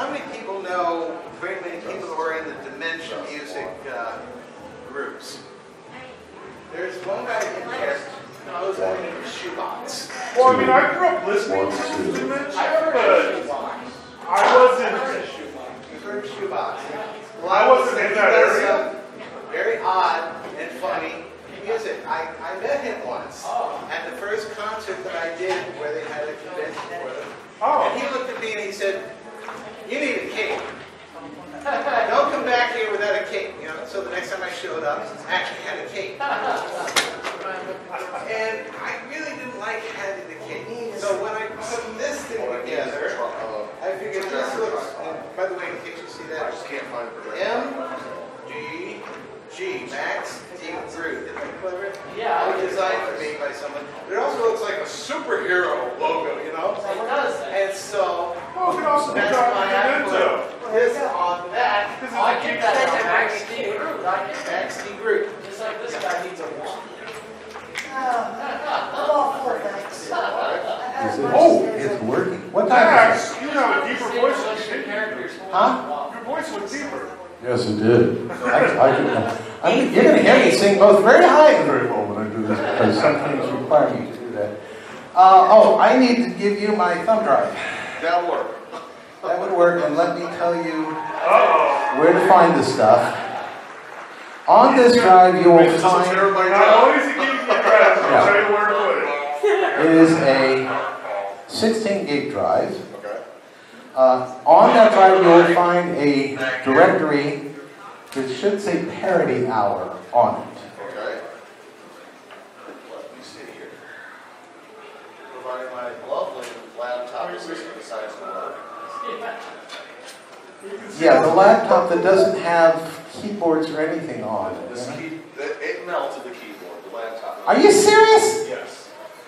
how many people know very many people who are in the Dementia music groups? There's one guy in there who knows that in the shoebox. Well, I mean, I grew up listening to Dementia, but I wasn't. You've heard of shoebox. Well, I wasn't in that area. Very odd and funny music. I met him once at the first concert that I did where they had a convention for them. And he looked at me and he said, "You need a cake. Don't come back here without a cake." You know. So the next time I showed up, I actually had a cake. And I really didn't like having the cake. So when I put this thing together, I figured this looks. And by the way, in case you see that, I just can't find it. MGG, Max D. Groot. Isn't that clever? Yeah. It was designed for me by someone. But it also looks like a superhero logo, you know? It does. And so, Oh, it could also be that's why I put this on that. This is I a get cute that. stuff. Max D. Groot. I get that. Max D. Groot. Just like this guy needs a walk. Oh, it's working. What time is it? Max, you have a deeper voice than you did. Characters. Huh? Your voice went deeper. Yes, it did. You're going to hear me sing both very high and very low when I do this, because some things require me to do that. I need to give you my thumb drive. That'll work. That would work, and let me tell you where to find the stuff. On this drive, you will find... Not only is it giving you credit, I'll tell you where to put it. It is a 16 gig drive. On that drive, you will find a directory that should say Parody Hour on it. Okay. Let me see here. Providing my lovely laptop assistant decides to work. Yeah, the laptop that doesn't have keyboards or anything on it. It melted the keyboard, the laptop. Are you serious? Yes.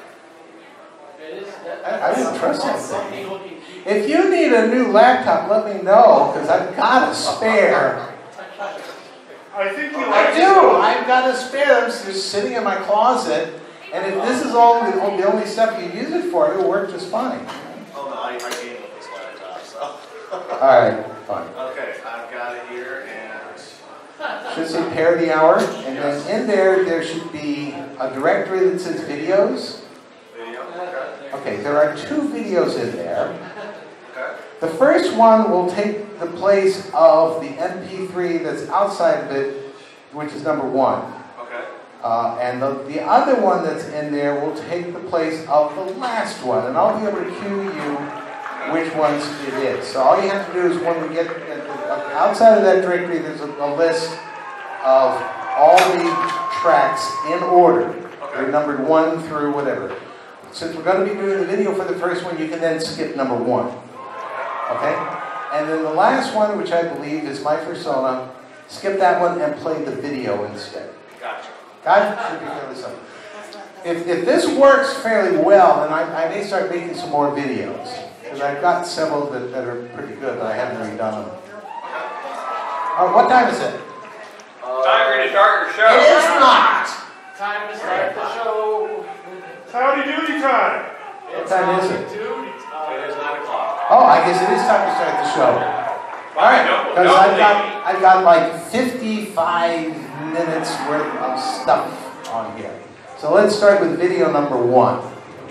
I wouldn't trust that thing. If you need a new laptop, let me know, because I've got a spare. I think you I like do. I've got a spare. It's just sitting in my closet, and if this is all the only stuff you use it for, it'll work just fine. Oh no, I game with this laptop, so. All right, fine. Okay, I've got it here, and Should say Parody Hour, and then in there should be a directory that says videos. video. Okay. Okay, there are 2 videos in there. Okay. The first one will take the place of the MP3 that's outside of it, which is number 1. Okay. And the other one that's in there will take the place of the last one, and I'll be able to cue you which ones it is. So all you have to do is when we get outside of that directory, there's a list of all the tracks in order. They're numbered 1 through whatever. Since we're going to be doing the video for the first one, you can then skip number 1. Okay? And then the last one, which I believe is My Persona, skip that one and play the video instead. Gotcha. That should be fairly simple. If this works fairly well, then I may start making some more videos. Because I've got several that are pretty good, but I haven't really done them. What time is it? Time for you to start your show. It is not! Time to start the show. Howdy doody time. What time is it? It is 9 o'clock. Oh, I guess it is time to start the show. Alright, because I've got like 55 minutes worth of stuff on here. So let's start with video number 1.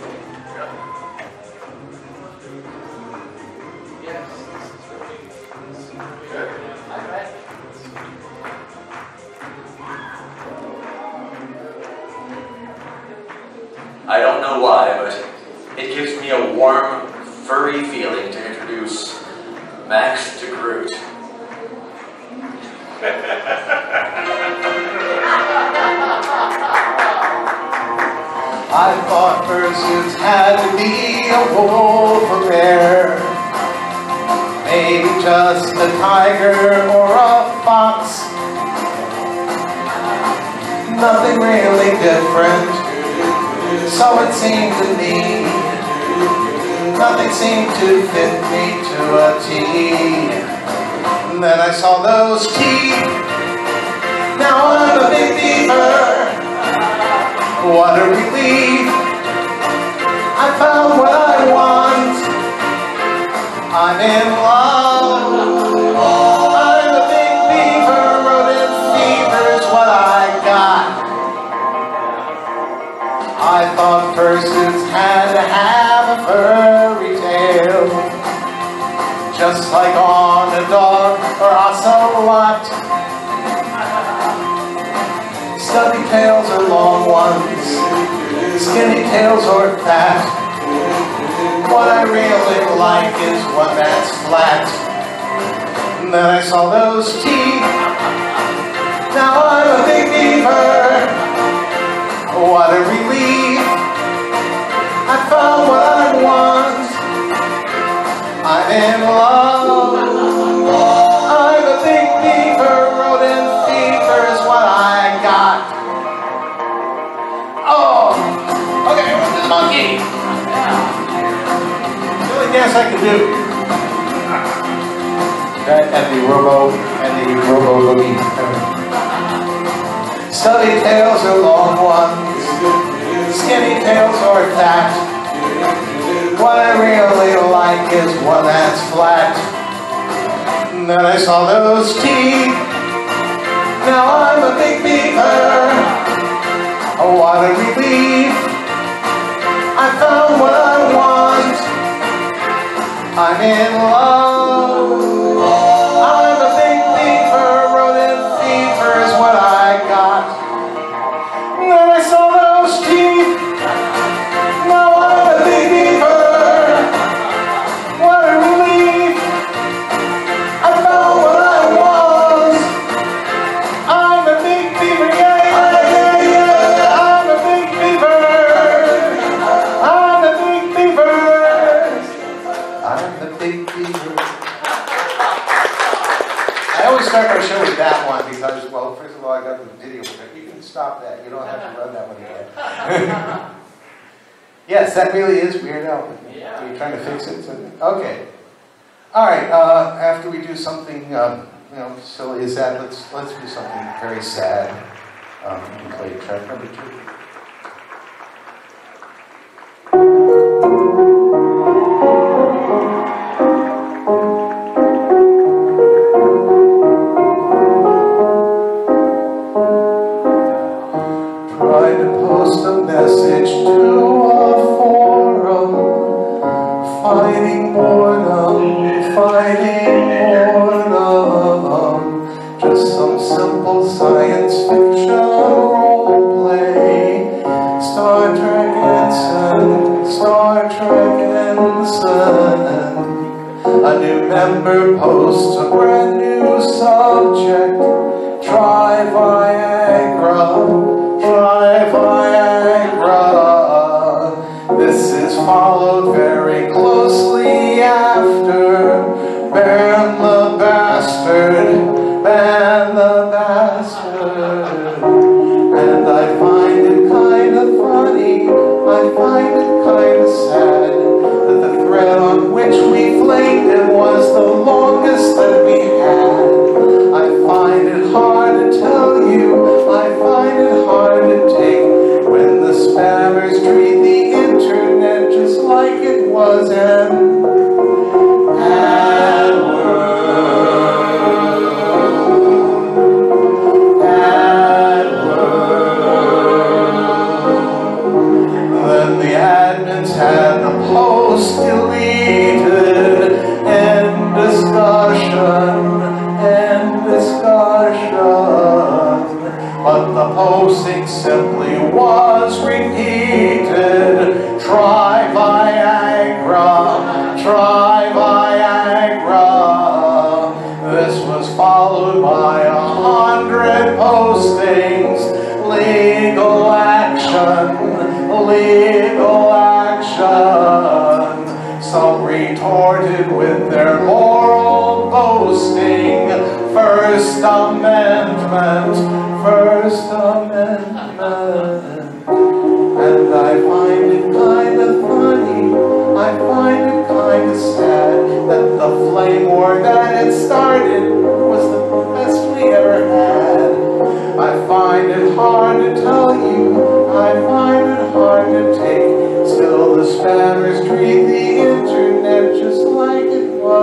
I don't know why, but it gives me a warm, furry feeling to introduce Max de Groot. I thought fursuits had to be a wolf or bear, maybe just a tiger or a fox. Nothing really different. So it seemed to me, nothing seemed to fit me to a T. And then I saw those teeth. Now I'm a big beaver. What a relief. I found what I want. I'm in love. I'm a big beaver, rodent fever's what I got. I thought persons had to have a furry tail, just like on a dog or ocelot. Stubby tails or long ones, skinny tails or fat. What I really like is one that's flat. And then I saw those teeth. Now I'm a big beaver. What a relief. I found what I want. I'm in love. I'm a big beaver. Rodent fever is what I got. Oh, okay, what's this monkey? The only dance I can do. That and the robo boogie. Stubby tails or long ones, skinny tails or fat. What I really like is one that's flat. And then I saw those teeth. Now I'm a big beaver. Oh, what a relief. I found what I want. I'm in love. I'm a big beaver. Rodent fever is what I got. And then I saw those teeth. Now I'm a big beaver. What a relief. I found what I want. I'm a big beaver. Yeah, yeah, yeah, yeah. I'm a big beaver. I'm a big beaver. I'm a big beaver. I always start my show with that one because, well, first of all, I got the video. You can stop that. You don't have to run that one again. Yes, that really is Weird Al. Yeah. Are you trying to fix it? Okay. All right. After we do something, silly as that, let's do something very sad. You can play track number 2. Try to post a message to a forum, fighting boredom, just some simple science fiction role play. Star Trek Ensign. A new member posts a brand new subject. Try Viagra. Try Viagra. This is followed very closely after Ban the Bastard, Ban the Bastard. And I find it kind of funny, I find it kind of sad that the thread on which we flamed it was the longest that we had. I find it hard to tell you, I find it hard to take when the spammers treat the internet just like it was an then the admins had the post deleted. End discussion. But the posting simply was repeated. Try Viagra. Try Viagra. This was followed by 100 postings. Legal action. Legal action. Some retorted with their moral boasting. First Amendment. First Amendment. And I find it kind of funny, I find it kind of sad that the flame war that had started was the best we ever had. I find it hard to tell you, I find it hard to take. Still the spammers treat the internet just like it was.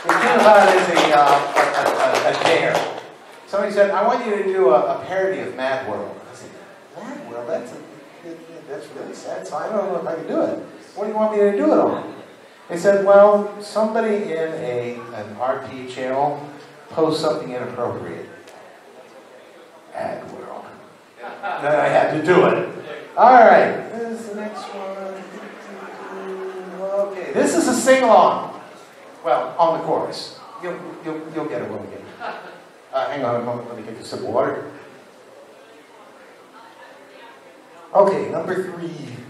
came about as a dare. Somebody said, I want you to do a parody of Mad World. I said, Mad World? That's really sad, so I don't know if I can do it. What do you want me to do it on? They said, well, somebody in an RT channel posts something inappropriate. Mad World. Then I had to do it. All right, this is the next one. Okay, this is a sing-along. Well, on the chorus. You'll get it when we get it. Hang on a moment, let me get a sip of water. Okay, number 3.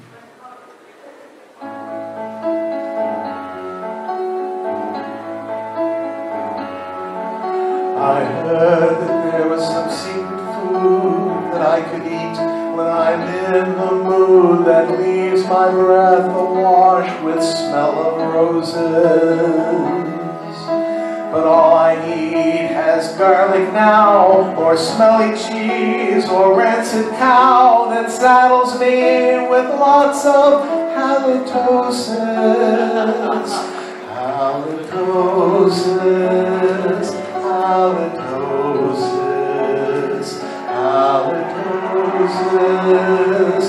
I heard that there was some secret food that I could eat when I'm in the mood that leaves my breath awash with smell of roses. But all I need has garlic now, or smelly cheese, or rancid cow that saddles me with lots of halitosis. Halitosis, halitosis, halitosis,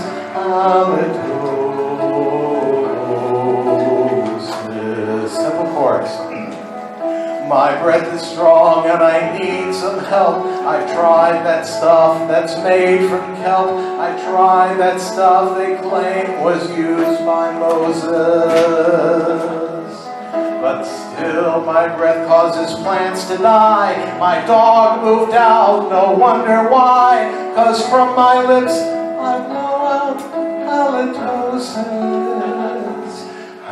halitosis. Simple chorus. My breath is strong and I need some help. I've tried that stuff that's made from kelp. I tried that stuff they claim was used by Moses. But still my breath causes plants to die. My dog moved out, no wonder why. 'Cause from my lips I blow out halitosis.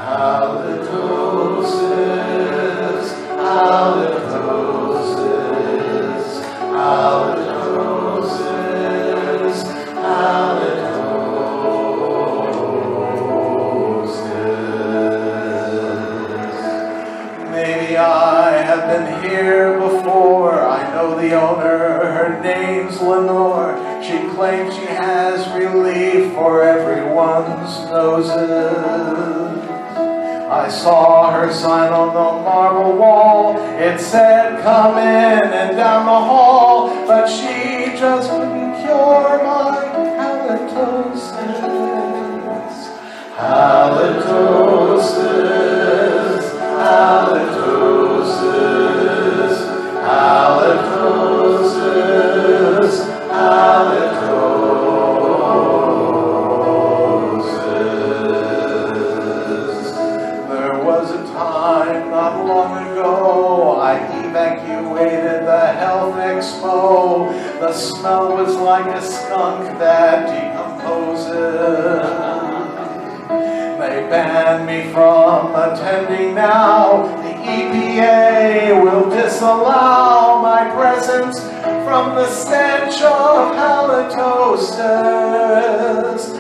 Halitosis, halitosis, halitosis, halitosis. Maybe I have been here before. I know the owner, her name's Lenore. She claims she has relief for everyone's noses. I saw her sign on the marble wall. It said, come in and down the hall. But she just couldn't cure my halitosis. Halitosis, halitosis, halitosis, halitosis. There was a time not long ago I evacuated the Health Expo. The smell was like a skunk that decomposes. They banned me from attending now. The EPA will disallow my presence from the stench of halitosis.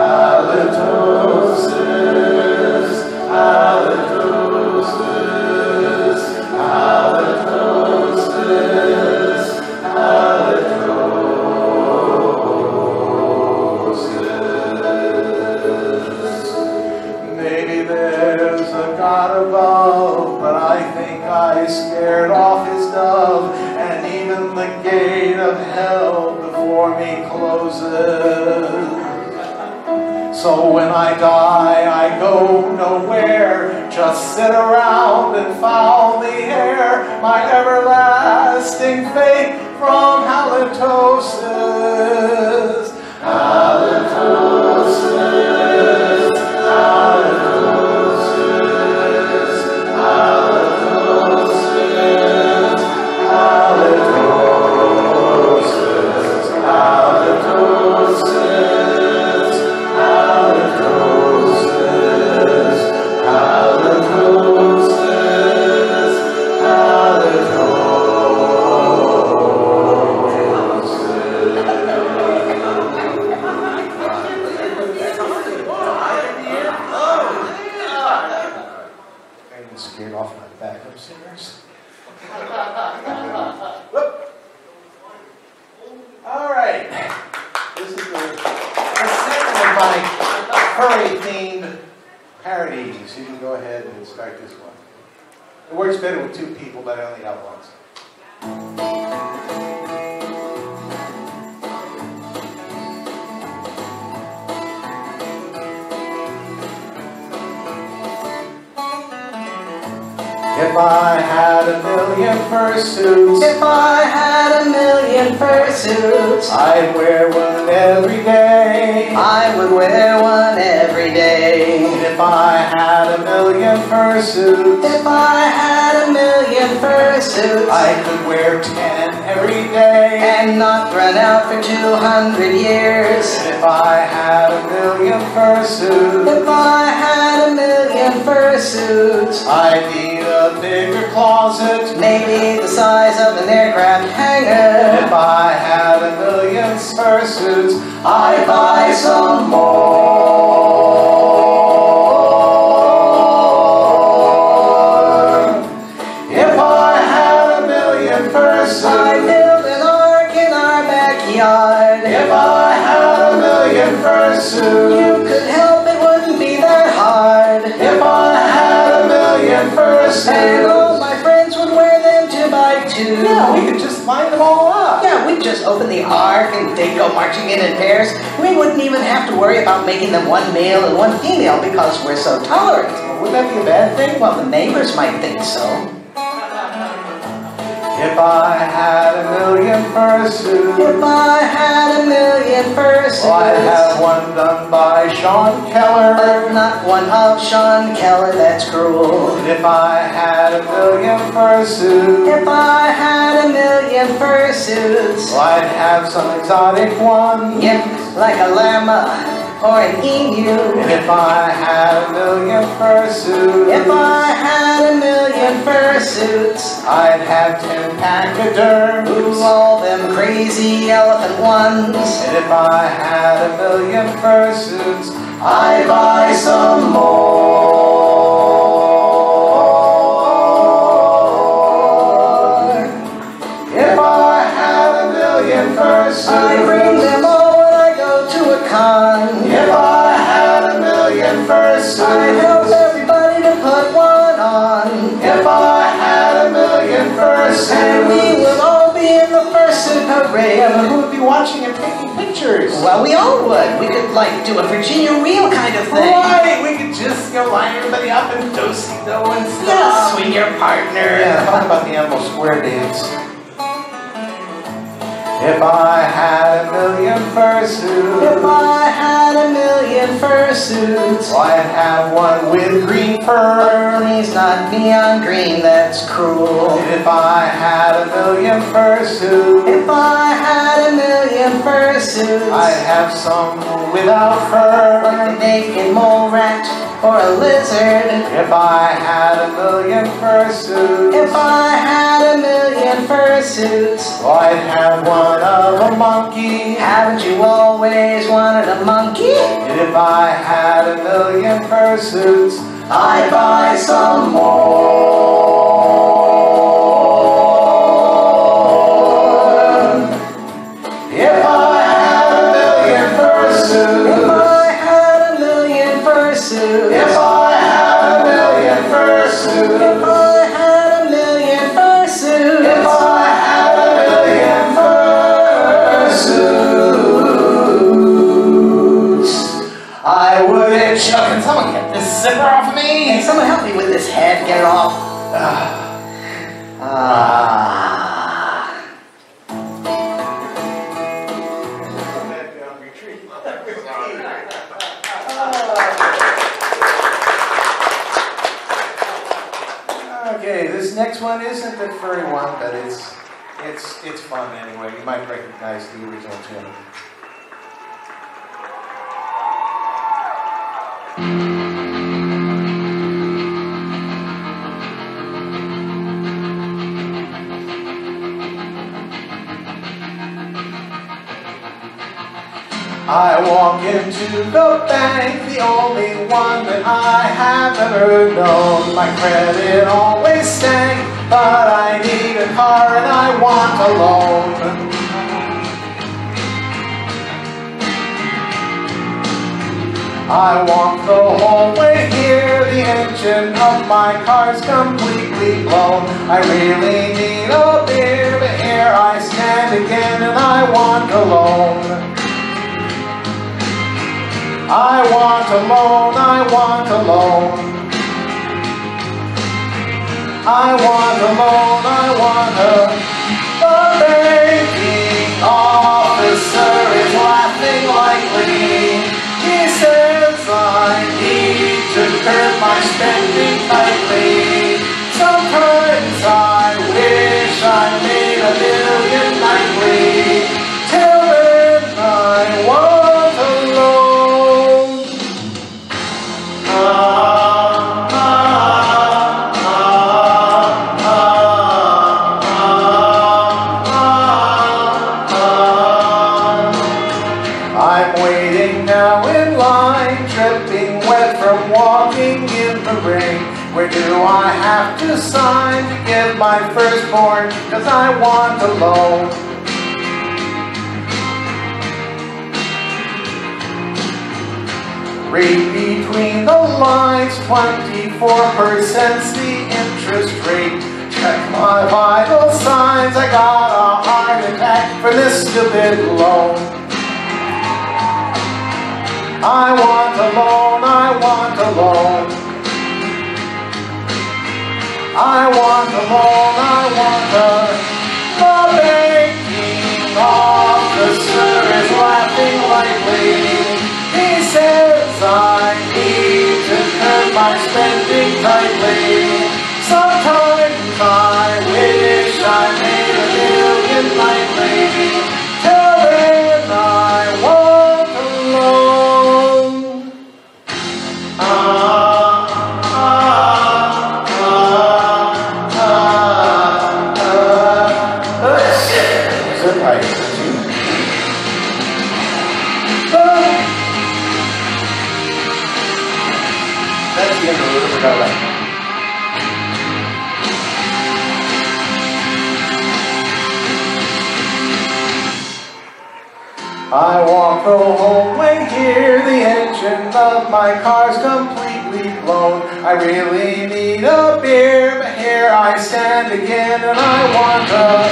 Halitosis, halitosis, halitosis, halitosis. Maybe there's a God above, but I think I scared off his dove, and even the gate of hell before me closes. So when I die, I go nowhere, just sit around and foul the air, my everlasting fate from halitosis. Halitosis, halitosis, halitosis, halitosis, halitosis, halitosis, halitosis, I'm scared off my backup singers. All right. This is the second of my furry-themed parodies. You can go ahead and start this one. It works better with two people, but I only got once. If I had a million fursuits, If I had a million fursuits, I'd wear one every day. I would wear one every day. If I had a million fursuits, If I had a million fursuits, I could wear 10 every day. and not run out for 200 years. If I had a million fursuits, If I had a million fursuits, I'd need a bigger closet. maybe the size of an aircraft hangar. If I had a million fursuits, I'd buy some more. If I had a million I fursuits, built an ark in our backyard. if I had a million You fursuits, could help, it wouldn't be that hard. if I had a million And fursuits, all my friends would wear them 2 by 2. yeah, we could just line them all up. Yeah, we'd just open the ark and they'd go marching in pairs. We wouldn't even have to worry about making them one male and one female because we're so tolerant. Wouldn't that be a bad thing? Well, the neighbors might think so. If I had a million fursuits, If I had a million fursuits, I'd have one done by Sean but Keller. not one of Sean Keller, that's cruel. If I had a million fursuits, If I had a million fursuits, I'd have some exotic ones. yep, like a llama or an emu. And if I had a million fursuits, If I had a million fursuits, I'd have 10 pachyderms. ooh, all them crazy elephant ones. And if I had a million fursuits, I'd buy some more. If I had a million fursuits, I bring them all when I go to a con. if I had a million I fursuits, help everybody to put one on. if I had a million And we fursuits, would all be in the fursuit parade. yeah, but who would be watching and taking pictures? Well, we all would. We could, like, do a Virginia reel kind of thing. Right, we could just line everybody up and do-si-do and stuff. Yeah, swing your partner. Yeah, talk about the animal square dance. If I had a million fursuits, If I had a million fursuits, I'd have one with green fur. please not neon green, that's cruel. And if I had a million fursuits, If I had a million fursuits, I'd have some without fur. like a naked mole rat or a lizard. If I had a million fursuits, If I had a million fursuits, I'd have one of a monkey. haven't you always wanted a monkey? And if I had a million fursuits, I'd buy some more. If I had a million If fursuits, I had a million fursuits, if I had a million fursuits, if I had a million fursuits, if I had a million fursuits, I would. Can someone get this zipper off of Hey, me? someone help me with this head, get it off. Okay, this next one isn't the furry one, but it's fun anyway. You might recognize the original tune. I walk into the bank, the only one that I have ever known. My credit always stank, but I need a car and I want a loan. I walk the whole way here, the engine of my car's completely blown. I really need a beer, but here I stand again and I want a loan. I want a loan, I want a loan. I want a loan, I want a banking officer is laughing lightly. He says I need to curb my spending tightly. Sometimes I wish I made $1 million nightly. Till then I want a loan. I'm waiting now in line, dripping wet from walking in the rain. Where do I have to sign to give my firstborn? 'Cause I want a loan. Read between the lines, 24%'s the interest rate. Check my vital signs, I got a heart attack for this stupid loan. I want a loan, I want a loan. I want a loan, I want a banking officer is laughing lightly. He says I need to curb my spending tightly. Sometimes I wish I made $1 million nightly. Till then I want a loan. That's the end of the river valley. I walk the whole way here, the engine of my car's completely blown. I really need a beer, but here I stand again and I want a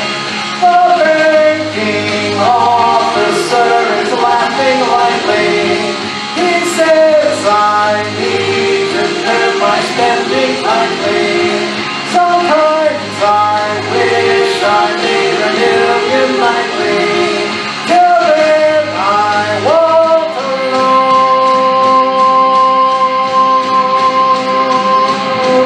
banking officer is laughing lightly. He says I need to curb my spending tightly. Sometimes I wish I made $1 million nightly. Till then I want a loan.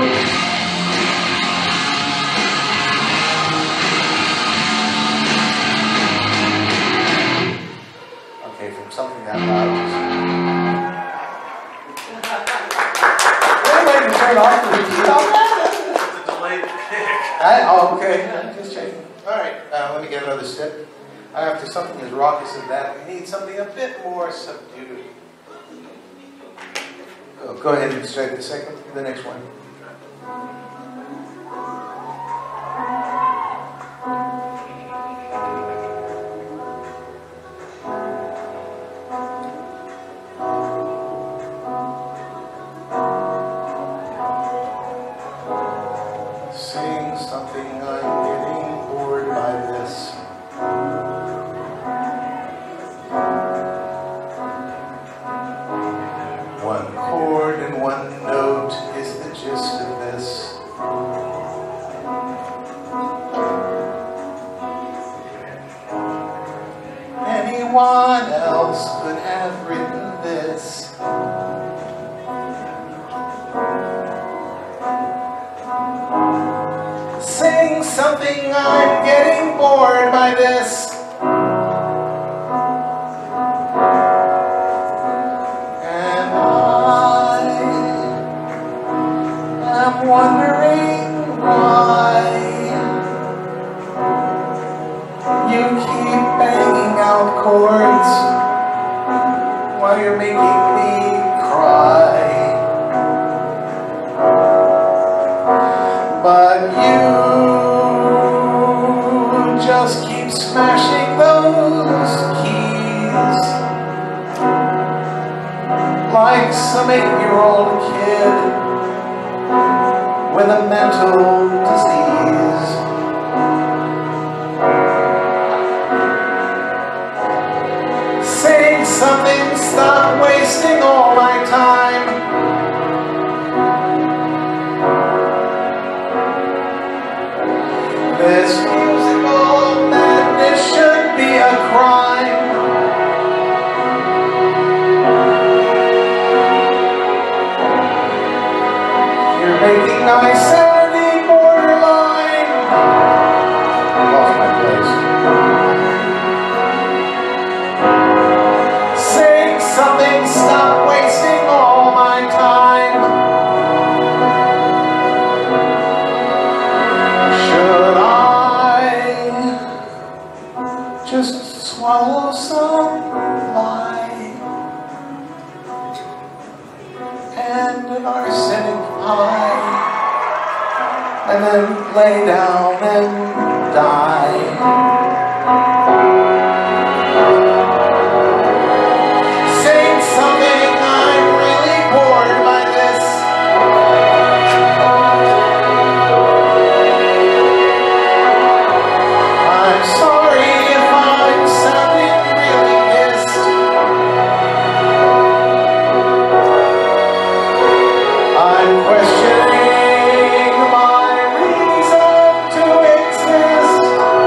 Okay, from something that loud. Turn off the It's a delayed kick. Oh, okay. Just checking. All right, let me get another sip. After something as raucous as that, we need something a bit more subdued. Go ahead and strike the next one. Sing something, I'm getting bored by this. One chord and one note is the gist of this. Anyone else could have written this. Sing something, I'm getting bored by this. And I am wondering why you keep banging out chords while you're making me cry. But you just keep smashing those keys like some 8-year-old kid with a mental disease. Saying something, stop wasting all my time. This musical madness should be a crime. You're making my sanity borderline. I lost my place. Saying something, stop wasting all my time. Should I just swallow some lie and an arsenic pie and then lay down and die? Saying something, I'm really bored by this. I'm sorry if I'm sounding really pissed. I'm questioning my reason to exist.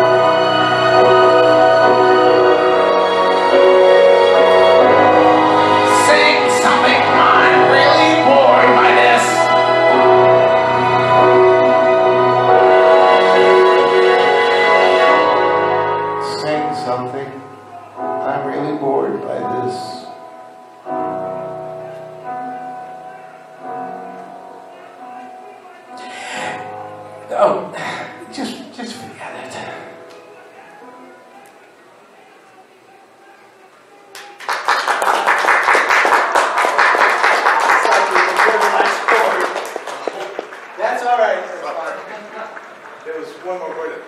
Saying something, I'm really bored by this. Saying something, I'm really bored by this. Oh, just forget it. That's all right. There was one more word.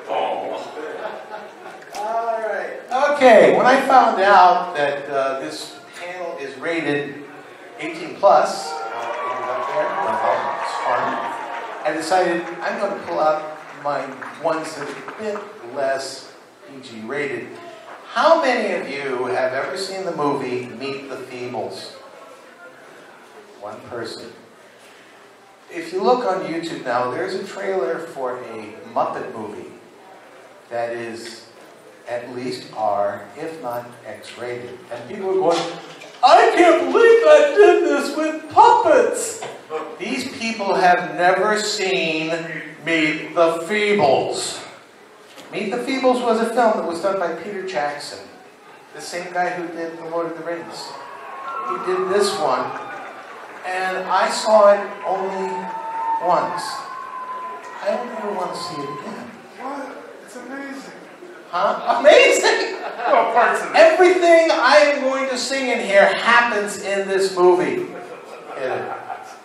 All right. Okay. When I found out that this panel is rated 18 plus, ended up there. It's fun. I decided I'm going to pull out my ones that are a bit less PG rated. How many of you have ever seen the movie Meet the Feebles? One person. If you look on YouTube now, there's a trailer for a Muppet movie that is at least R, if not X-rated. And people are going, I can't believe I did this with puppets! These people have never seen Meet the Feebles. Meet the Feebles was a film that was done by Peter Jackson, the same guy who did The Lord of the Rings. He did this one, and I saw it only once. I don't ever want to see it again. What? It's amazing. Huh? Amazing! Well, parts of it. Everything I am going to sing in here happens in this movie. Yeah.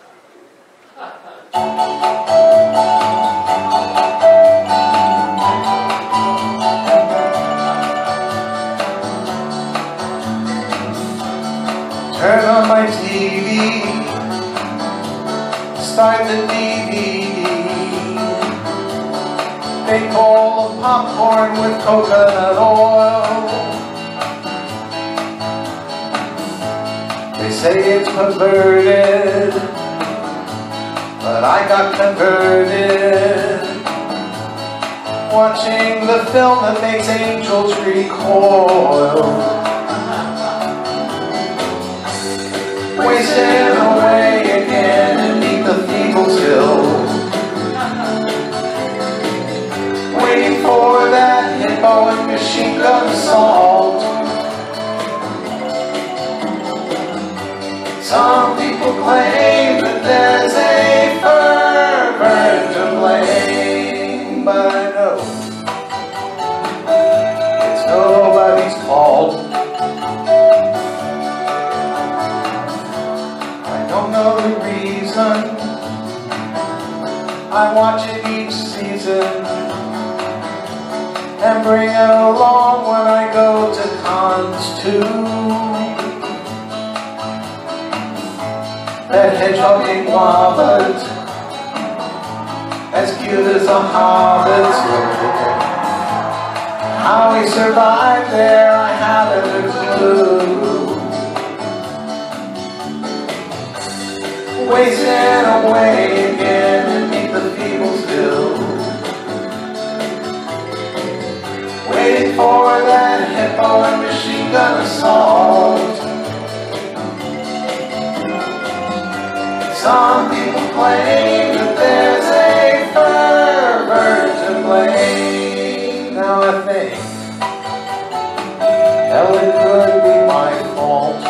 Turn on my TV, start the DVD, big bowl of popcorn with coconut oil. They say it's perverted, but I got converted, watching the film that makes angels recoil. Wasting away again and Meet the Feebles hill, waiting for that hippo and machine gun assault. Some people claim that there's a pervert to blame, but I know it's nobody's fault. Don't know the reason. I watch it each season and bring it along when I go to cons too. that hedgehog-ing wobbit, as cute as a hobbit's looking. How we survived there, I haven't a clue. Wasting away again beneath the people's hill, waiting for that hippo and machine gun assault. Some people claim that there's a pervert to blame. Now I think, hell, it could be my fault.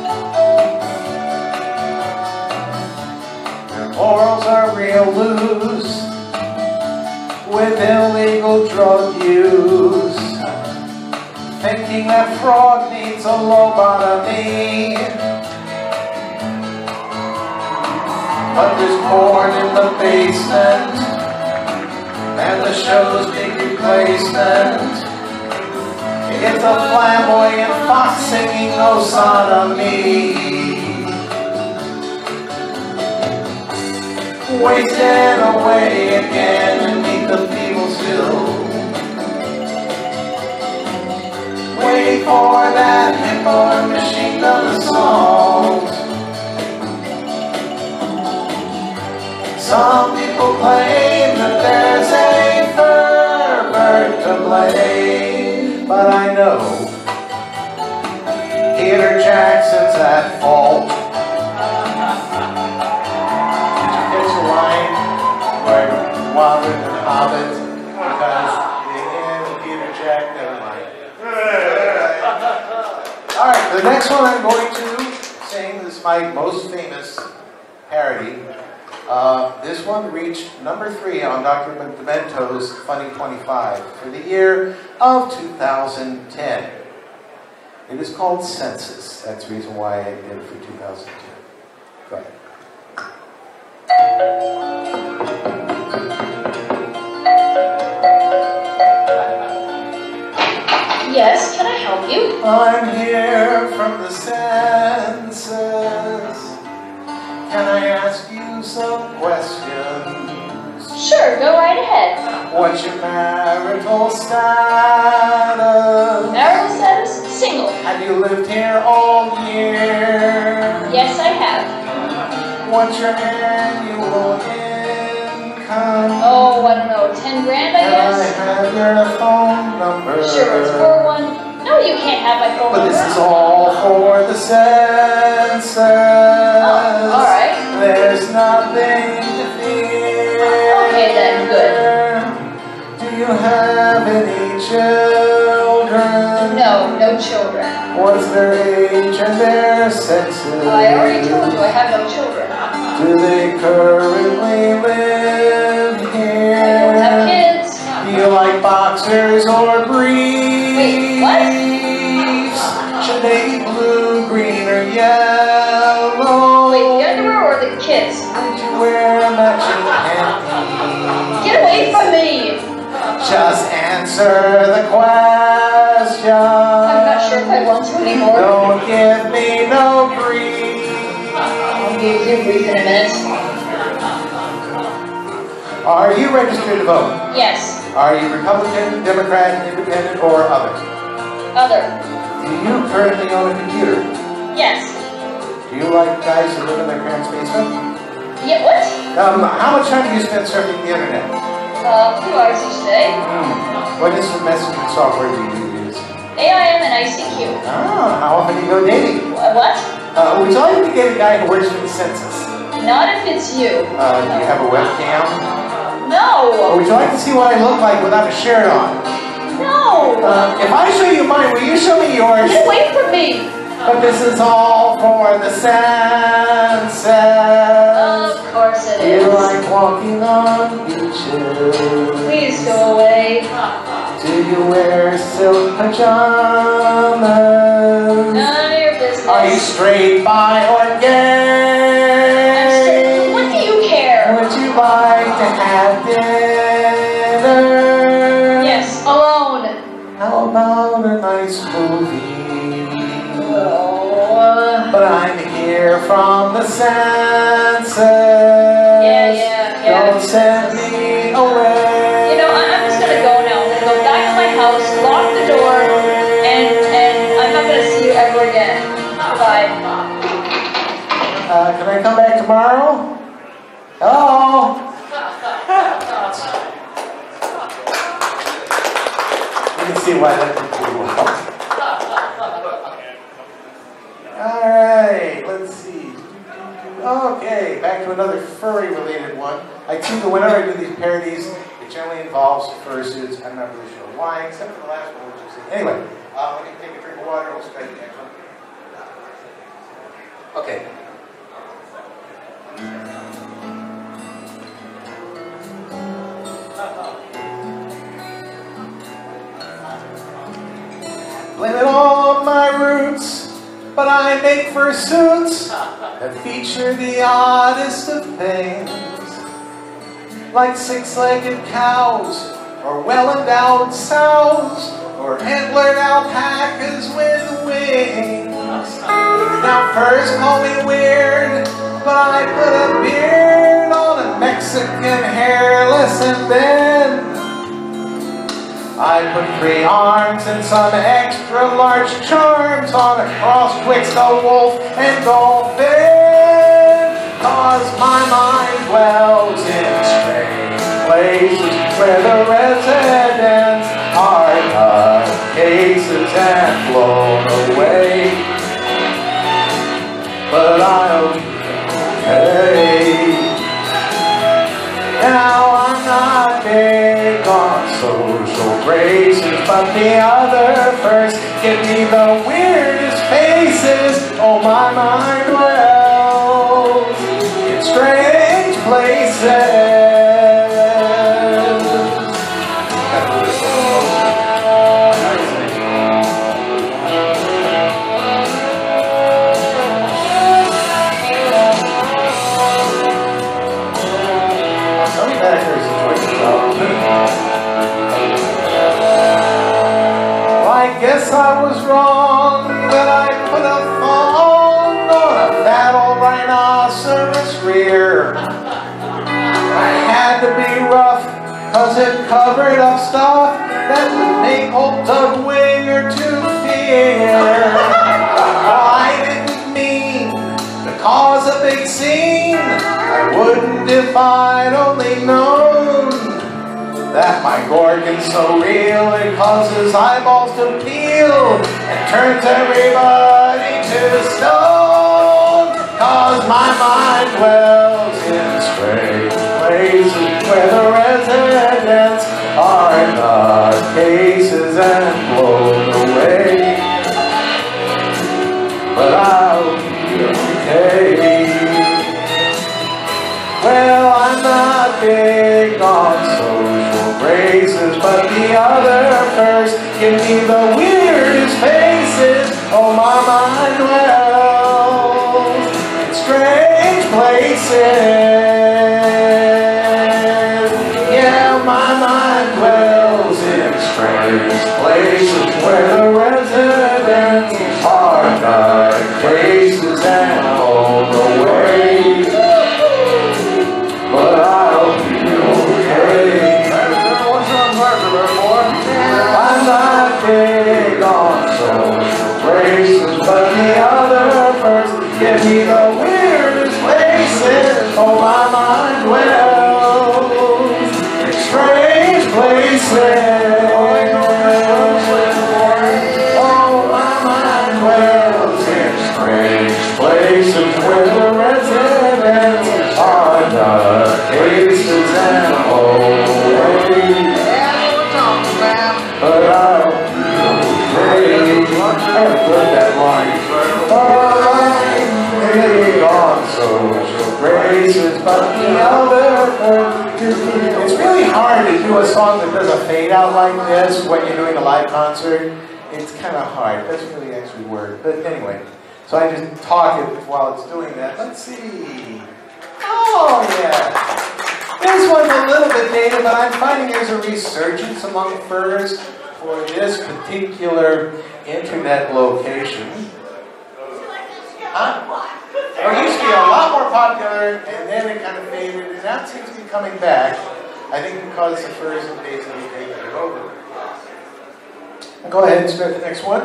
Their morals are real loose with illegal drug use, thinking that frog needs a lobotomy. But there's corn in the basement, and the show's big replacement. It's a flamboyant fox singing "No Sodomy." Wasting away again beneath the people's hill, waiting for that hippo and machine gun assault. Some people claim that there's a pervert to blame, but I know Peter Jackson's at fault. Did you catch the line where Wobbit and Hobbit? Because Peter Jack, never mind. Alright, the next one I'm going to sing is my most famous parody. This one reached number 3 on Dr. Demento's Funny 25 for the year of 2010. It is called Census. That's the reason why I did it for 2010. Go ahead. Yes, can I help you? I'm here from the census. Can I ask you some questions? Sure, go right ahead. What's your marital status? Marital status? Single. Have you lived here all year? Yes, I have. What's your annual income? Oh, I don't know, 10 grand, I Can guess? I have your phone number? Sure, it's 41. No, you can't have my phone But number. this is all for the census. Oh, all right. There's nothing to fear. Okay, then, good. Do you have any children? No, no children. What's their age and their sexes? I already told you I have no children. Do they currently live here? I don't have kids. Do you like boxers or briefs? Wait, what? Should they be blue, green, or yellow? Wait, the underwear or the kids? Would you wear matching panties? Get away from me! Just answer the question. I'm not sure if I want to anymore. Don't give me no grief. I'll give you a brief in a minute. Are you registered to vote? Yes. Are you Republican, Democrat, Independent, or other? Other. Do you currently own a computer? Yes. Do you like guys who live in their parents' basement? Yeah, what? How much time do you spend surfing the internet? 2 hours each day. What is the messaging software do you use? AIM and ICQ. How often do you go dating? What? Would you like to get a guy who works for the census? Not if it's you. Do you have a webcam? No. Or would you like to see what I look like without a shirt on? No. If I show you mine, will you show me yours? Get away from me. But this is all for the census. Of course it You is. like walking on beaches? Please go away. Do you wear silk pajamas? None of your business. Are you straight, bi, or I'm gay? straight. What do you care? Would you like to have dinner? Yes, alone. How about a nice movie? Oh. But I'm here from the census. can see why that did pretty well. All right, let's see. Okay, back to another furry-related one. I too, whenever I do these parodies, it generally involves fursuits. I'm not really sure why, except for the last one, which is anyway. Let me take a drink of water. Let's go to the next one. Okay. Blame it all on my roots, but I make fursuits that feature the oddest of things, like six-legged cows, or well-endowed sows, or antlered alpacas with wings. Now first call me weird, but I put a beard on a Mexican hairless, and then I put 3 arms and some extra large charms on a cross twixt a wolf and dolphin. Cause my mind dwells in strange places where the residents are nutcases and blown away. But I'll be okay. Now I'm not big on social graces, but the other first give me the weirdest faces. Oh, my mind dwells in strange places. I guess I was wrong that I put a thong on a fat old rhinoceros rear. I had to be rough cause it covered up stuff that would make old Doug Winger to fear. I didn't mean to cause a big scene. I wouldn't if I'd only known that my Gorgon's so real it causes eyeballs to peel and turns everybody to stone. Cause my mind dwells in strange places where the residents are nutcases and blown away. But I'll be okay. Well, I'm not big on social graces, but the other first give me the weirdest faces. Oh, my mind dwells in strange places. Yeah, my mind dwells in strange places where the residents are nutcases and blown away. But I'll be okay. I'm not big on social graces, but the other first give me the weirdest places. Oh, my mind dwells in strange places. Oh, my mind dwells in strange places where the residents are nutcases and away. But I'll be okay. I haven't heard that line. I'm big on social graces, but the other it's really hard to do a song that does a fade out like this when you're doing a live concert. It's kind of hard. It doesn't really actually work. But anyway, so I just talk it while it's doing that. Let's see. Oh, yeah. This one's a little bit dated, but I'm finding there's a resurgence among furs for this particular internet location. Huh? It used to be a lot more popular, and then it kind of faded, and now it seems to be coming back. I think because the furs have basically taken it over. Go ahead and start the next one.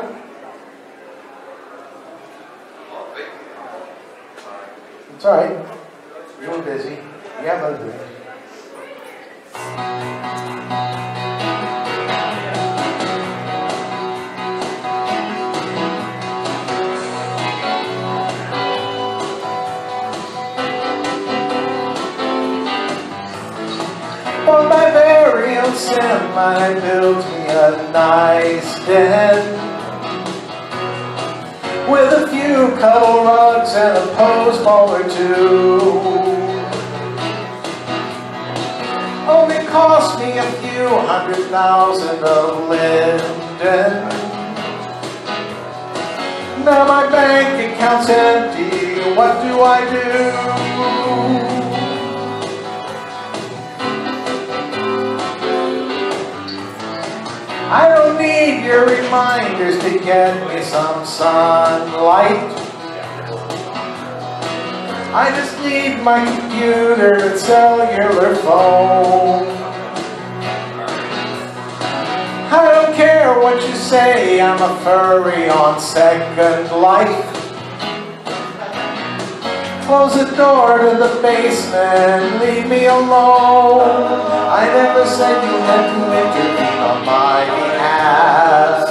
It's all right. You were busy. You have other things. semi built me a nice den with a few cuddle rugs and a pose ball or two. Only cost me a few $100,000 of linden. Now my bank account's empty, what do I do? I don't need your reminders to get me some sunlight. I just need my computer and cellular phone. I don't care what you say, I'm a furry on Second Life. Close the door to the basement, leave me alone. I never said you had to intervene on my behalf.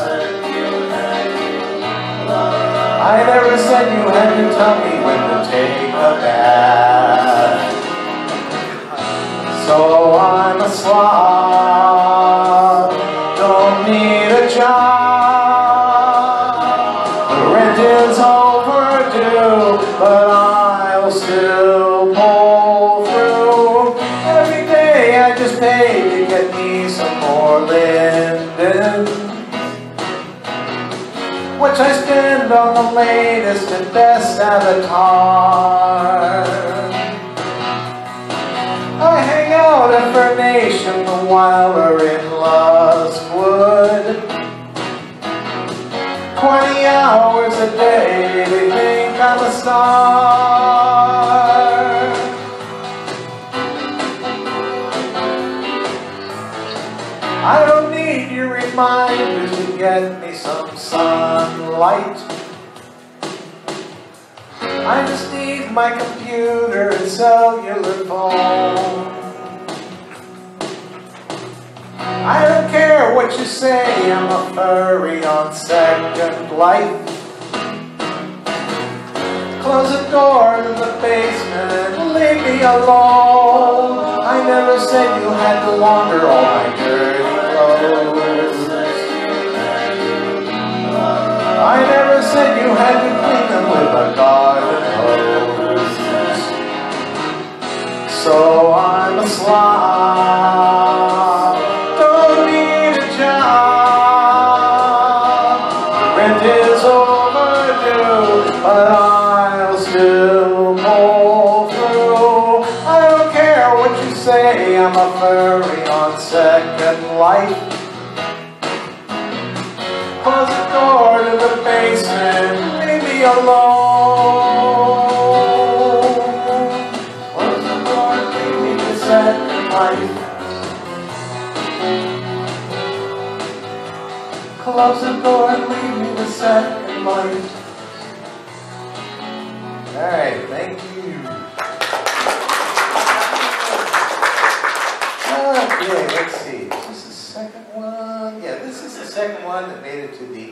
I never said you had to tell me when to take a bath. So I'm a slob, don't need a job. The rent is overdue, but I'll still pull through. Every day I just pay to get me some more linden, which I spend on the latest and best avatar. I hang out at Furnation while we're in Lustwood. 20 hours a day, they think I'm a star. I don't need your reminders to get me some sunlight. I just need my computer and cellular phone. I don't care what you say, I'm a furry on Second Life. Close the door to the basement, leave me alone. I never said you had to launder all my dirty clothes. I never said you had to clean them with a garden hose. So I'm a slob, don't need a job. Rent is overdue, but I'll still pull through. I don't care what you say, I'm a furry on Second Life. Close the door to the basement, leave me alone. Close the door, leave me to Second Life. Close the door and leave me to Second Life. Alright, thank you. Okay, let's see. Is this the second one? Yeah, this is the second one that made it to the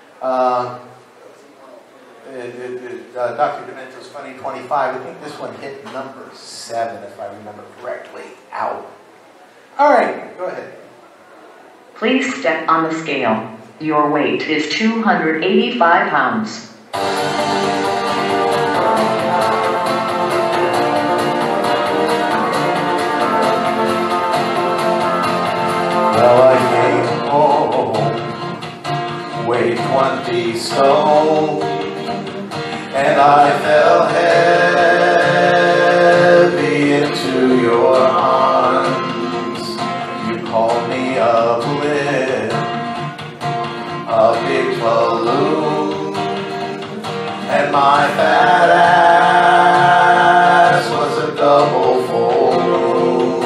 Dr. Demento's Funny 25. I think this one hit number 7, if I remember correctly. Ow. All right, go ahead. Please step on the scale. Your weight is 285 pounds. Well, I came home, weighed 20 stone, and I fell heavy into your arms. You called me a blimp, a big balloon, and my fat ass was a double full moon.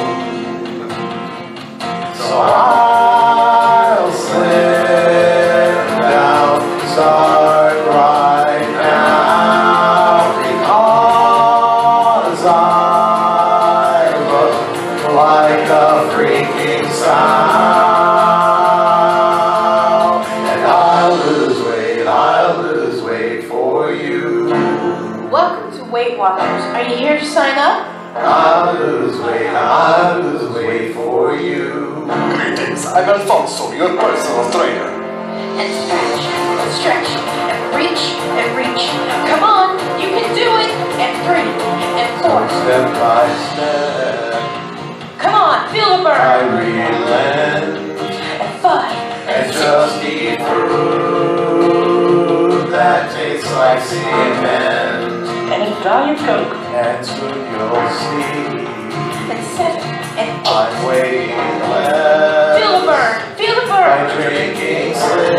So I'll sit down, start right now, because I look like a freaking sow. And I'll lose weight for you. Welcome to Weight Watchers. Are you here to sign up? I'll lose weight for you. I'm Alfonso, your personal trainer. And stretch, and stretch, and reach, and reach. Come on, you can do it. And 3, and 4. Step by step, Come on, feel the I burn. relent. And 5, And just eat fruit that tastes like cement. and a Diet Coke. And soon you'll see And 7, and 8. I'm waiting left. Feel the burn, feel the By burn. drinking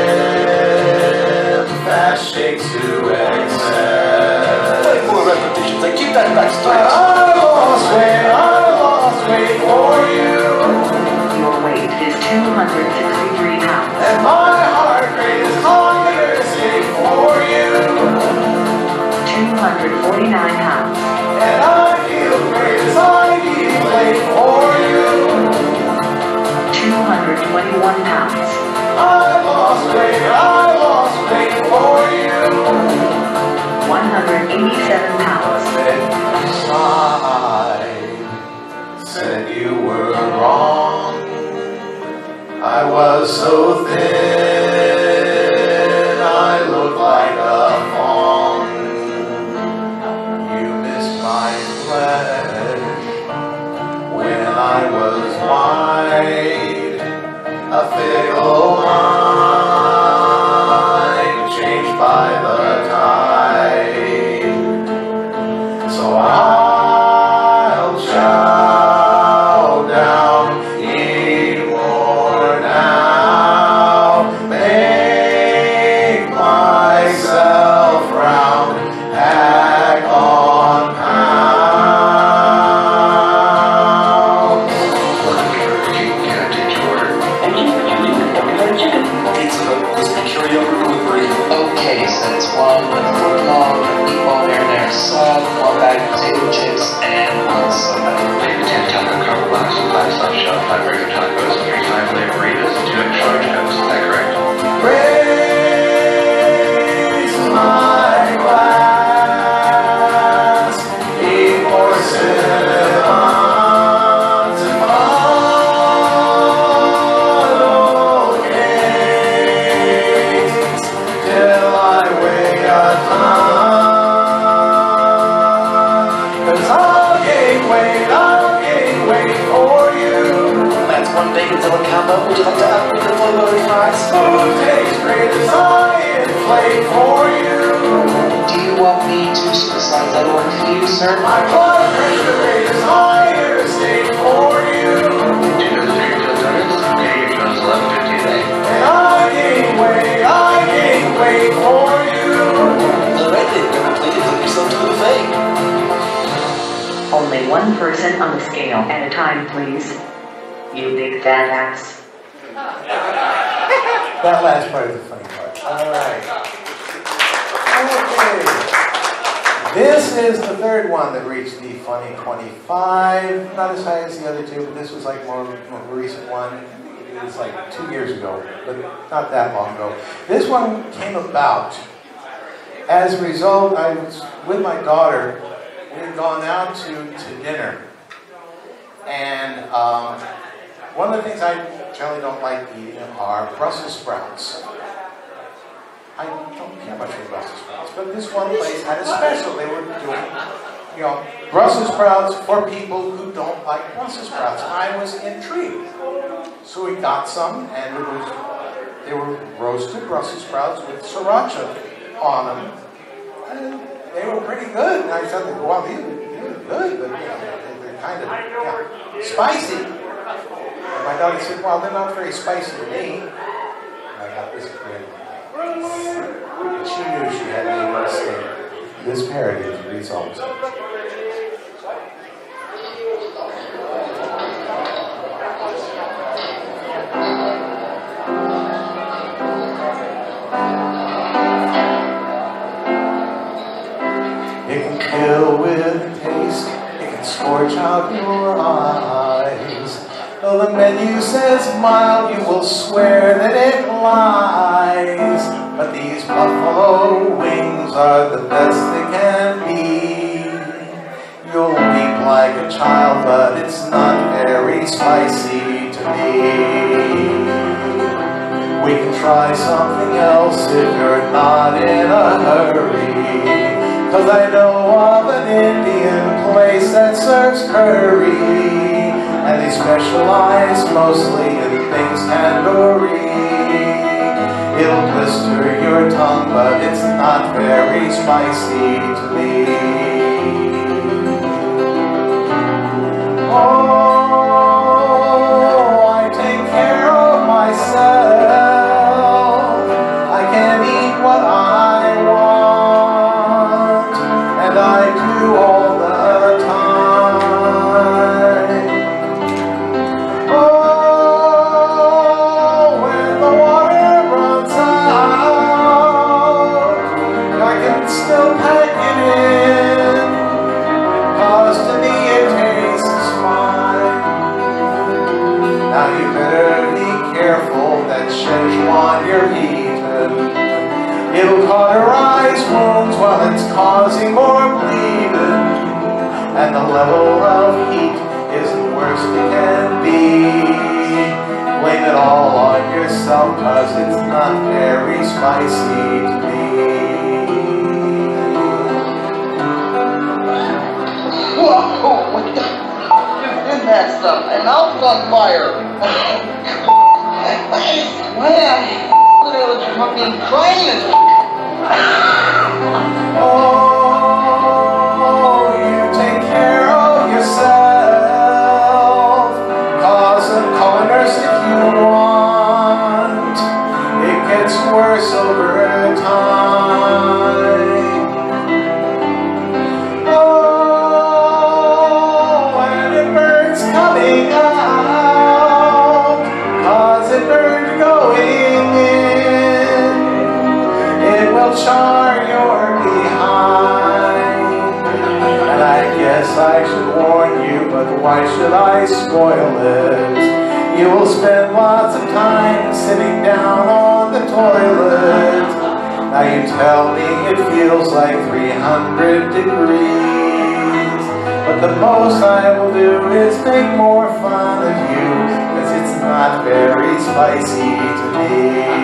slim fast shakes to excess. 5 more repetitions and keep that back But straight. I lost weight for you. Your weight is 263 pounds. And my heart rate is higher for you. 249 pounds. And I feel great as I deflate for you. 221 pounds. I lost weight for you. 187 pounds. Said you were wrong. I was so thin, I looked like a fawn. You missed my flesh when I was wide. A fickle mind changed by the tide. So I'll chow down, eat more now, make myself round, pack on pounds. Pizza Hut crispy carryover delivery. Okay, so it's 1 foot-long meatball marinara sub, 1 bag of potato chips, and 1 soda. Maybe 10 taco carbo blocks, 5 soft shell, 5 regular tacos, 3 5-layer burritos, 2 extra large cokes. Is that correct? Raise my glass, eat more cinnamons and funnel cakes till I weigh a ton. 'Cause I'll gain weight for you. That's 1 bacon Zilla combo. Would you like to upgrade the flavor of fries? Food tastes great as I inflate for you. Do you want me to supersize that order for you, sir? My blood pressure rate is higher, stay for you. 2 dozen Fairfield donuts. Okay, your total's 11.50 a day. And I gain weight for you. Alright then, you're completed. Help yourself to the buffet. Only one person on the scale at a time, please. You big fat ass. That last part is the funny part. All right. Okay. This is the third one that reached the funny 25. Not as high as the other two, but this was like more recent one. It was like 2 years ago, but not that long ago. This one came about as a result. I was with my daughter. We had gone out to dinner, and one of the things I generally don't like eating are Brussels sprouts. I don't care much for Brussels sprouts, but this one place had a special. They were doing, Brussels sprouts for people who don't like Brussels sprouts. I was intrigued. So we got some, and they were roasted Brussels sprouts with sriracha on them. And they were pretty good. And I thought, wow, these are good, but they're kind of spicy. And my daughter said, well, they're not very spicy to me. And I got this grin. And she knew she had made a mistake. This parody is the result. It can kill with taste, it can scorch out your eyes. Though the menu says mild, you will swear that it lies. But these buffalo wings are the best they can be. You'll weep like a child, but it's not very spicy to me. We can try something else if you're not in a hurry. 'Cause I know of an Indian place that serves curry, and they specialize mostly in things tandoori. It'll blister your tongue, but it's not very spicy to me. Oh, I take care of myself. I can eat what I want, and I do all the time. Oh, when the water runs out, I can still pack it in, 'cause to me it tastes fine. Now you better be careful that Szechuan you're eating. It'll cauterize wounds while it's causing more bleeding, and the level of heat isn't worse it can be. Blame it all on yourself, 'cause it's not very spicy to me. Whoa, what the is that stuff? My mouth's on fire. Why I was fucking trying this. Oh, you take care of yourself. Cause a color nurse if you want. It gets worse over time. Oh, and it burns coming out. Cause it burned going in. It will char your behind. And I guess I should warn you, but why should I spoil it? You will spend lots of time sitting down on the toilet. Now you tell me it feels like 300 degrees. But the most I will do is make more fun of you, 'cause it's not very spicy to me.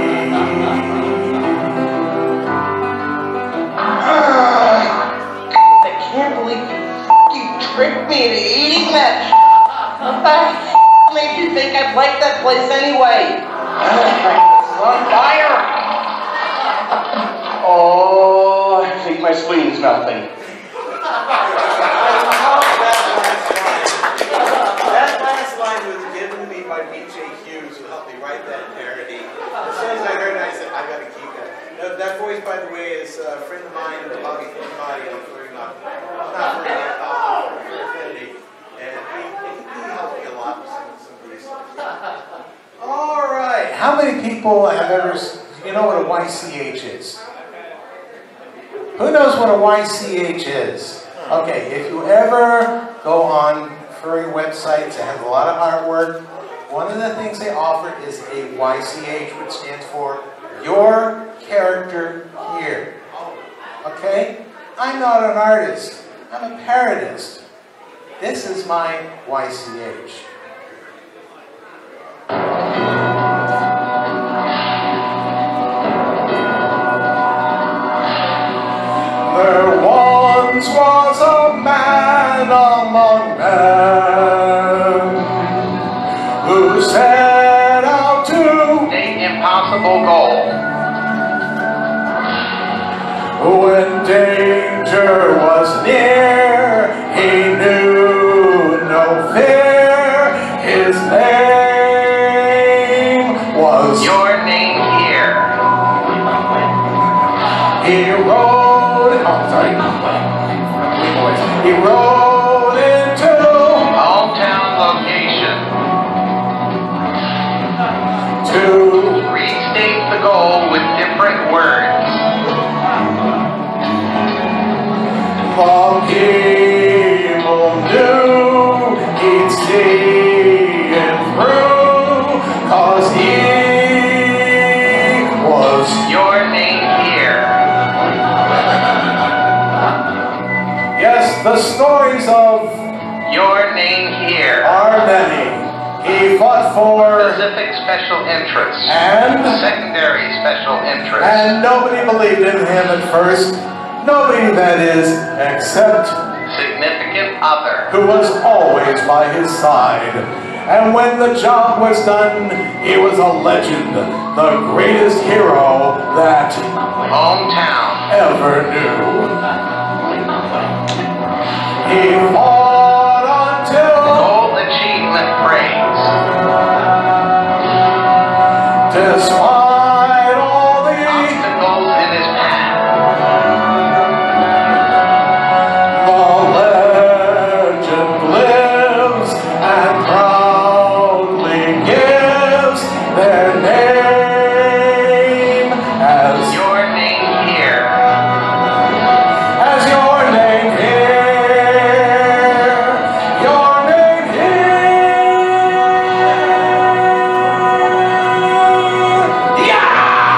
I can't believe you tricked me into eating that. What the f made you think I'd like that place anyway? It's on fire. Oh, I think my spleen is melting. That last line was given to me by B.J. Hughes, who helped me write that parody. As soon as I heard it, I said, I gotta keep that. That voice, by the way, is a friend of mine, Bobby Filimati, I'm very not very Infinity. And he helped me a lot with some of these songs. All right. How many people have ever, you know what a YCH is? Who knows what a YCH is? Okay, if you ever go on furry websites that have a lot of artwork, one of the things they offer is a YCH, which stands for Your Character Here. Okay? I'm not an artist. I'm a parodist. This is my YCH. There once was a man among men who set out to the impossible goal. When danger was near, he knew no fear. His name was Your Name Here. He rode, he rode into Hometown location. to Restate the goal with different words. the people knew he'd see it through, 'cause he was Your Name Here. yes, the stories of Your Name Here. are many. He fought for specific special interests and secondary special interests. And nobody believed in him at first. Nobody, that is, except significant other, who was always by his side. And when the job was done, he was a legend, the greatest hero that hometown ever knew. He fought until gold achievement praise. Despite all the obstacles in his path, the legend lives and proudly gives their name as your name here. As your name here, your name here. Yeah!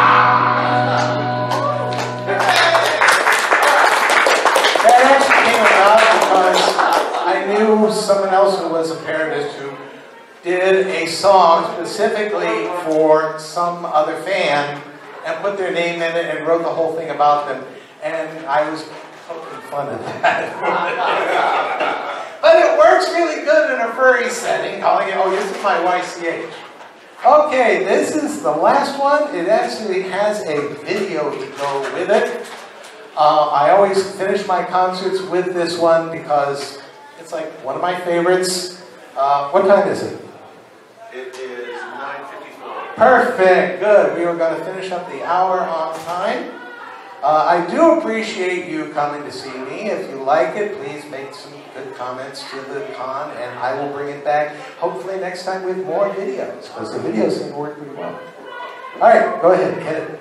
That actually came about because I knew someone else who was a parodist who did a song specifically for some other fan and put their name in it and wrote the whole thing about them. And I was poking fun at that. But it works really good in a furry setting. Oh, this is my YCH. Okay, this is the last one. It actually has a video to go with it. I always finish my concerts with this one because it's like one of my favorites. What time is it? It is 9:54. Perfect, good. We were going to finish up the hour on time. I do appreciate you coming to see me. If you like it, please make some good comments to the con, and I will bring it back hopefully next time with more videos, because the videos seem to work pretty well. All right, go ahead, get it.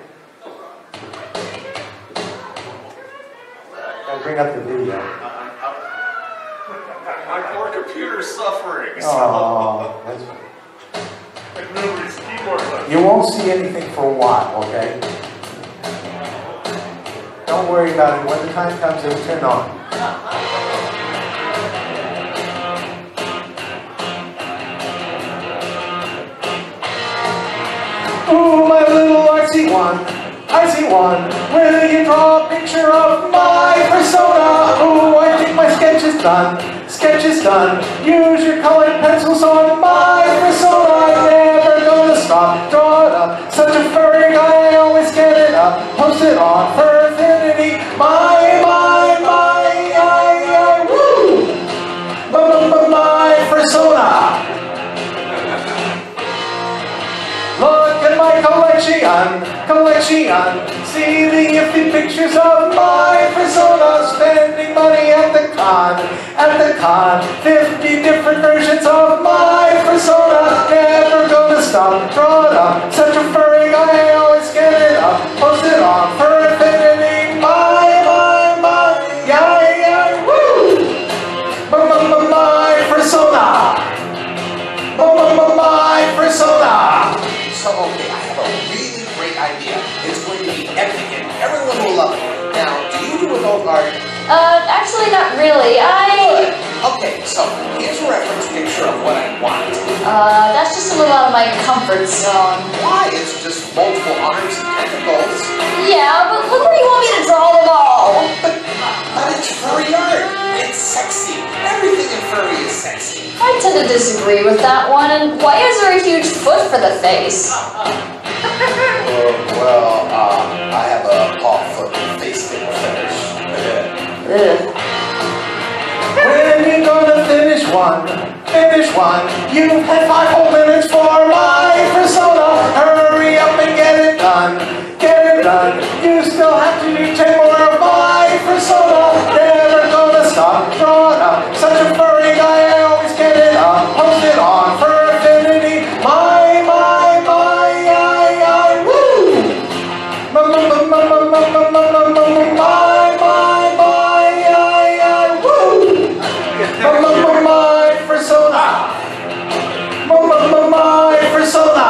Gotta bring up the video. My poor computer's suffering. Oh, that's fine. Like nobody's keyboard left. You won't see anything for a while, okay? Don't worry about it. When the time comes, it'll turn on. Ooh, my little RC1, will you draw a picture of my persona? Ooh, I think my sketch is done. Use your colored pencils on my persona. I'm never gonna stop. Draw it up. Such a furry guy, I always get it up. Post it on for infinity. My, woo! My persona. Look at my collection. See the iffy pictures of my persona. Spending money at the con. 50 different versions of my persona. Never gonna stop. Draw it up. Such a furry guy, I always get it up. Post it on for infinity. My, woo! My persona. My persona. So, okay, I have a really great idea. It's going to be epic and everyone will love it. Now, do you do adult art? Actually not really. Okay, so here's a reference picture of what I want. That's just a little out of my comfort zone. Why? It's just multiple arms and tentacles. Yeah, but look where you want me to draw them all. But it's furry art. It's sexy. Everything in furry is sexy. I tend to disagree with that one, and why is there a huge foot for the face? I have a paw foot face fetish. When you gonna finish one? You've had 5 whole minutes for my persona. Hurry up and get it done. You still have to do 10 more of my persona. Never gonna stop. Draw it up. Such a furry guy, I always get it up. Post it on for infinity. My, woo! My persona. My persona.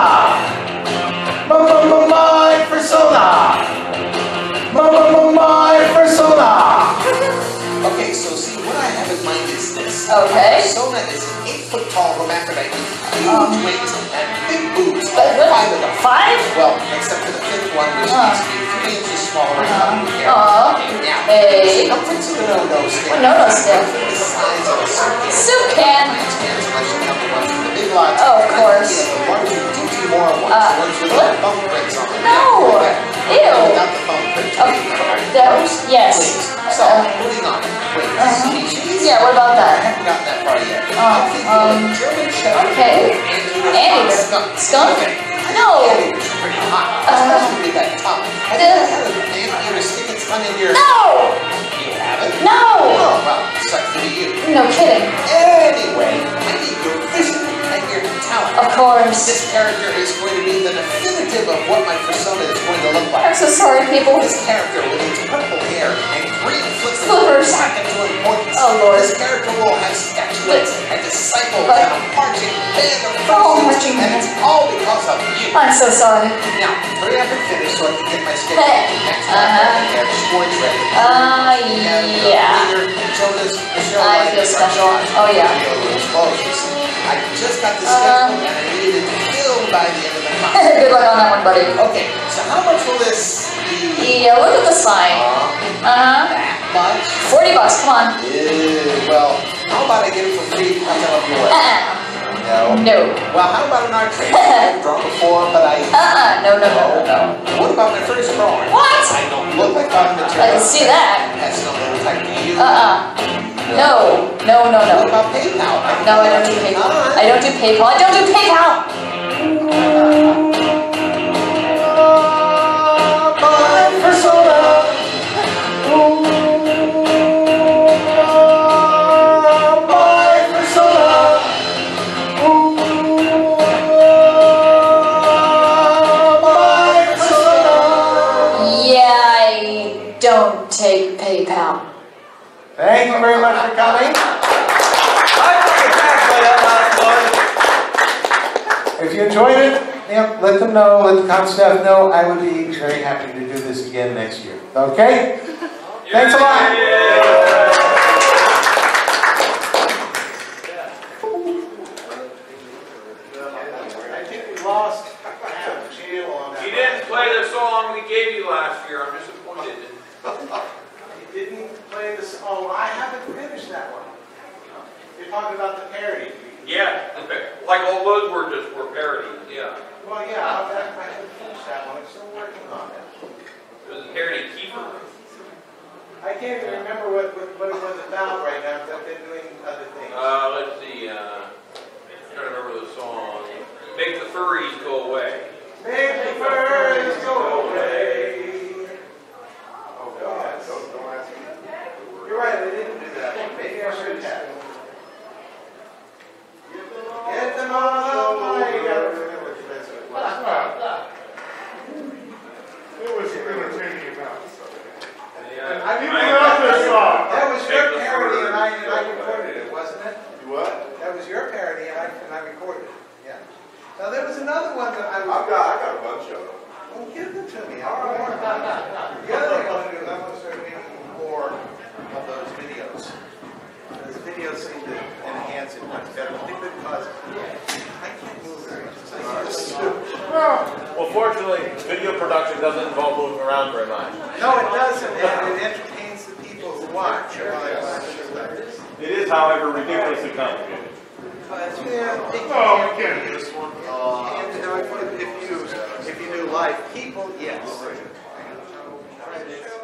Okay, so see, what I have in mind is this. Okay. Persona is 8 foot tall hermaphrodite with huge wings and big boobs. All 5 of them. 5? Well, except for the 5th one, which needs to be 3 inches smaller and covered with hair. Now, Hey. circumference of the no-no stick. What no-no stick? The size of a soup can. Soup can. Unless you come to ones from the big lots. Oh, of course. The larger DT Moore ones, the ones with the bump prints on them. No. Ew. Without the bump print. Those? Yes. So, moving on. Wait, species? Yeah, what about I that? haven't gotten that far yet. I'm thinking of German Shepherd. Okay. Anteater. Skunk? No. Anteater's pretty hot, especially with that tongue. Have you ever had an anteater stick its tongue in your... No. You haven't? No. Oh, well, sucks to be you. No kidding. Anyway, I need your vision and your talent. Of course. This character is going to be the definitive of what my persona is going to look like. I'm so sorry, people. This character with its purple hair and green Flippers. back into importance. Oh, Lord. This character will have statuettes and disciples But- and a marching band of Oh, persons, marching and band. it's all because of you. I'm so sorry. Now, hurry up and finish so I can get my schedule. Next Uh-huh. month, I have sports ready. Yeah. Jonas, Michelle, I feel special. Oh, yeah. I just got the schedule and I needed it filled by the end of the month. Good luck on that one, buddy. Okay, so how much will this be? Yeah, look at the sign. That much? $40, come on. Well, how about I get it for free because I love your way? No. No. Well, how about an art trade? I've drawn before, but I... No. What about my first drawing? What? I don't look like art material. I can see that. That's not the type to you. No. What about PayPal? No, I don't do PayPal. I don't do PayPal. I don't do PayPal. My persona. My persona. My persona. Yeah, I don't take PayPal. Thank you very much for coming. If you enjoyed it, let them know, let the comp staff know. I would be very happy to do this again next year. Okay? Thanks a lot. I think we lost Jill on that. You didn't play the song we gave you last year. I'm disappointed. You didn't play this. Oh, I haven't finished that one. You're talking about the parody. Yeah, like all those were parodies, yeah. Well, yeah, I haven't finished that one. I'm still working on it. It was a parody keeper. I can't even remember what it was about right now because I've been doing other things. Let's see, I'm trying to remember the song. Make the furries go away. Make the furries go away. Oh, God. Don't ask me. You're right, I didn't do that one. Maybe I should have. Get them all away. You gotta remember what that's what it was. It was entertaining enough. I You love this song. That was your parody and I recorded it, wasn't it? What? That was your parody and I recorded it. Yeah. Now there was another one that I was. I got a bunch of them. Well, give them to me. I'll more. The other thing I want to do is I want to start making more of those videos. Those videos seem to enhance it much better. Because I can't move very much. Well, fortunately, video production doesn't involve moving around very much. No, it doesn't, and it entertains the people who watch. It is, however, ridiculously complicated. Oh, we can't do this one. If you knew life, people, yes.